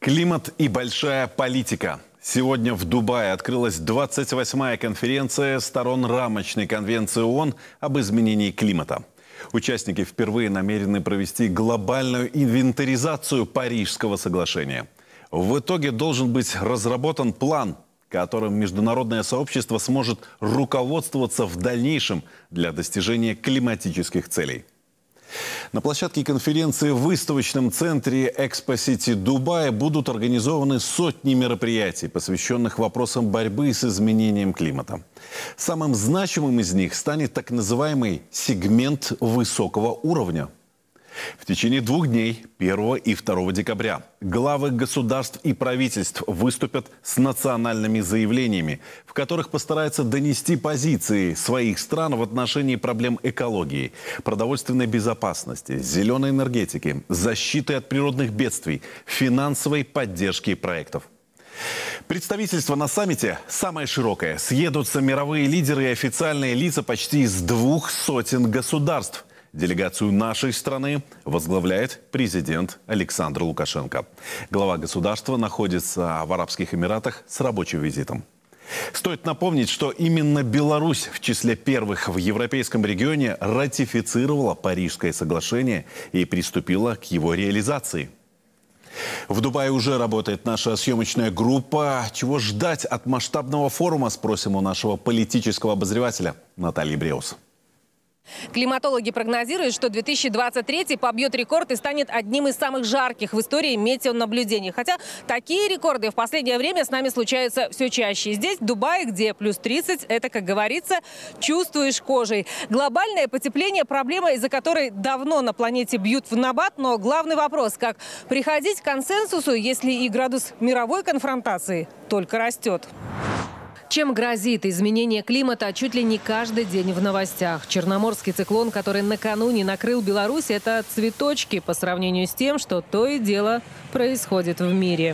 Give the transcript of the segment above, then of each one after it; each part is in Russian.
Климат и большая политика. Сегодня в Дубае открылась 28-я конференция сторон рамочной конвенции ООН об изменении климата. Участники впервые намерены провести глобальную инвентаризацию Парижского соглашения. В итоге должен быть разработан план, которым международное сообщество сможет руководствоваться в дальнейшем для достижения климатических целей. На площадке конференции в выставочном центре Экспо-Сити Дубая будут организованы сотни мероприятий, посвященных вопросам борьбы с изменением климата. Самым значимым из них станет так называемый сегмент высокого уровня. В течение 2 дней, 1 и 2 декабря, главы государств и правительств выступят с национальными заявлениями, в которых постараются донести позиции своих стран в отношении проблем экологии, продовольственной безопасности, зеленой энергетики, защиты от природных бедствий, финансовой поддержки проектов. Представительство на саммите самое широкое. Съедутся мировые лидеры и официальные лица почти из 200 государств. Делегацию нашей страны возглавляет президент Александр Лукашенко. Глава государства находится в Арабских Эмиратах с рабочим визитом. Стоит напомнить, что именно Беларусь в числе первых в европейском регионе ратифицировала Парижское соглашение и приступила к его реализации. В Дубае уже работает наша съемочная группа. Чего ждать от масштабного форума, спросим у нашего политического обозревателя Натальи Бреус. Климатологи прогнозируют, что 2023 побьет рекорд и станет одним из самых жарких в истории метеонаблюдений. Хотя такие рекорды в последнее время с нами случаются все чаще. Здесь, в Дубае, где плюс 30, это, как говорится, чувствуешь кожей. Глобальное потепление – проблема, из-за которой давно на планете бьют в набат. Но главный вопрос – как приходить к консенсусу, если и градус мировой конфронтации только растет. Чем грозит изменение климата чуть ли не каждый день в новостях. Черноморский циклон, который накануне накрыл Беларусь, это цветочки по сравнению с тем, что то и дело происходит в мире.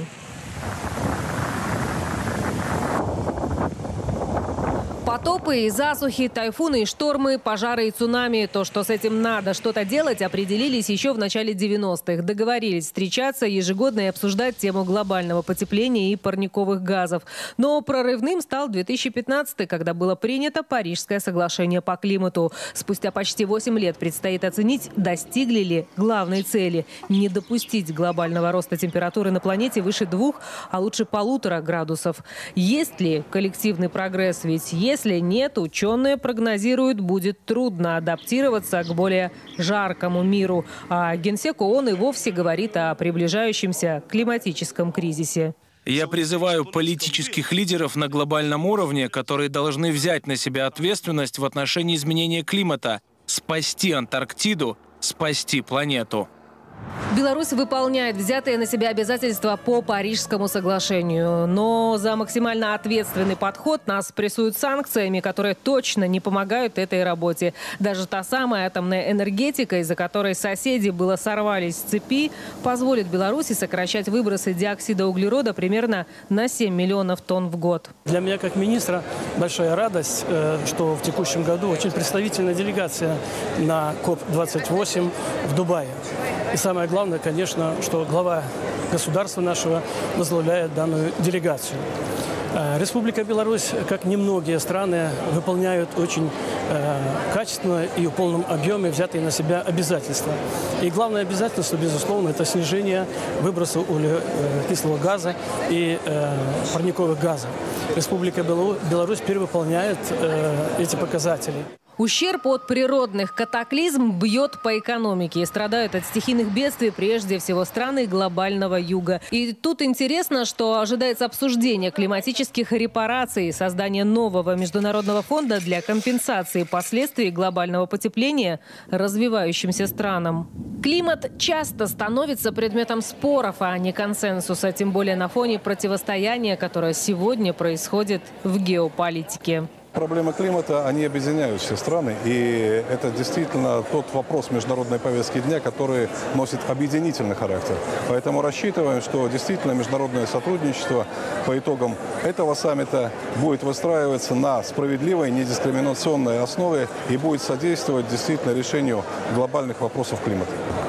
Потопы и засухи, тайфуны и штормы, пожары и цунами. То, что с этим надо что-то делать, определились еще в начале 90-х. Договорились встречаться ежегодно и обсуждать тему глобального потепления и парниковых газов. Но прорывным стал 2015-й, когда было принято Парижское соглашение по климату. Спустя почти 8 лет предстоит оценить, достигли ли главной цели – не допустить глобального роста температуры на планете выше 2, а лучше 1,5 градусов. Есть ли коллективный прогресс? Ведь если нет, ученые прогнозируют, будет трудно адаптироваться к более жаркому миру. А Генсек ООН и вовсе говорит о приближающемся климатическом кризисе. Я призываю политических лидеров на глобальном уровне, которые должны взять на себя ответственность в отношении изменения климата, спасти Антарктиду, спасти планету. Беларусь выполняет взятые на себя обязательства по Парижскому соглашению. Но за максимально ответственный подход нас прессуют санкциями, которые точно не помогают этой работе. Даже та самая атомная энергетика, из-за которой соседи было сорвались с цепи, позволит Беларуси сокращать выбросы диоксида углерода примерно на 7 миллионов тонн в год. Для меня как министра большая радость, что в текущем году очень представительная делегация на КОП-28 в Дубае. И самое главное, конечно, что глава государства нашего возглавляет данную делегацию. Республика Беларусь, как немногие страны, выполняют очень качественно и в полном объеме взятые на себя обязательства. И главное обязательство, безусловно, это снижение выбросов углекислого газа и парниковых газов. Республика Беларусь перевыполняет эти показатели. Ущерб от природных катаклизм бьет по экономике. И страдают от стихийных бедствий прежде всего страны глобального юга. И тут интересно, что ожидается обсуждение климатических репараций, создание нового международного фонда для компенсации последствий глобального потепления развивающимся странам. Климат часто становится предметом споров, а не консенсуса, тем более на фоне противостояния, которое сегодня происходит в геополитике. Проблемы климата, они объединяют все страны, и это действительно тот вопрос международной повестки дня, который носит объединительный характер. Поэтому рассчитываем, что действительно международное сотрудничество по итогам этого саммита будет выстраиваться на справедливой, недискриминационной основе и будет содействовать действительно решению глобальных вопросов климата.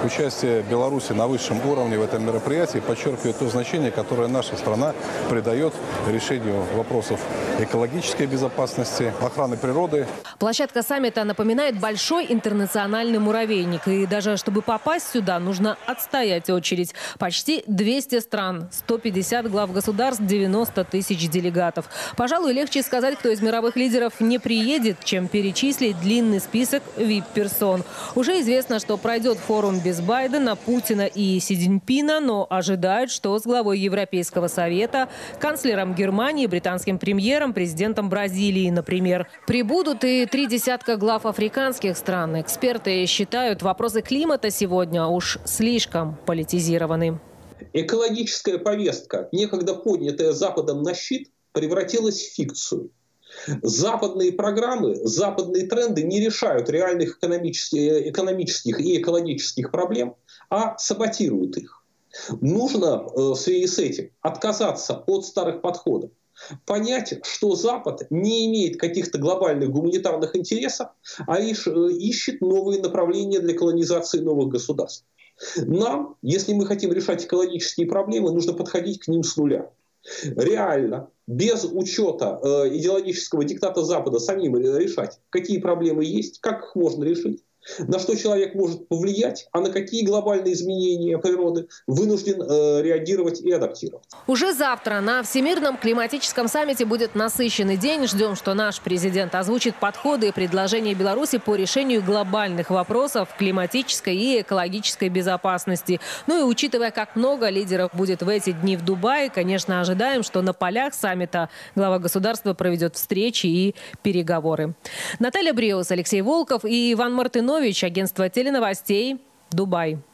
участие Беларуси на высшем уровне в этом мероприятии подчеркивает то значение, которое наша страна придает решению вопросов экологической безопасности, охраны природы. Площадка саммита напоминает большой интернациональный муравейник. И даже чтобы попасть сюда, нужно отстоять очередь. Почти 200 стран, 150 глав государств, 90 тысяч делегатов. Пожалуй, легче сказать, кто из мировых лидеров не приедет, чем перечислить длинный список вип-персон. Уже известно, что пройдет форум без Байдена, Путина и Си Цзиньпина, но ожидают, что с главой Европейского совета, канцлером Германии, британским премьером, президентом Бразилии, например. Прибудут и 3 десятка глав африканских стран. Эксперты считают, вопросы климата сегодня уж слишком политизированы. Экологическая повестка, некогда поднятая Западом на щит, превратилась в фикцию. Западные программы, западные тренды не решают реальных экономических и экологических проблем, а саботируют их. Нужно в связи с этим отказаться от старых подходов. Понять, что Запад не имеет каких-то глобальных гуманитарных интересов, а лишь ищет новые направления для колонизации новых государств. Нам, если мы хотим решать экологические проблемы, нужно подходить к ним с нуля. Реально, без учета идеологического диктата Запада, самим решать, какие проблемы есть, как их можно решить, на что человек может повлиять, а на какие глобальные изменения природы вынужден реагировать и адаптировать. Уже завтра на Всемирном климатическом саммите будет насыщенный день. Ждем, что наш президент озвучит подходы и предложения Беларуси по решению глобальных вопросов климатической и экологической безопасности. Ну и учитывая, как много лидеров будет в эти дни в Дубае, конечно, ожидаем, что на полях саммита глава государства проведет встречи и переговоры. Наталья Бреус, Алексей Волков и Иван Мартынович, агентство теленовостей, Дубай.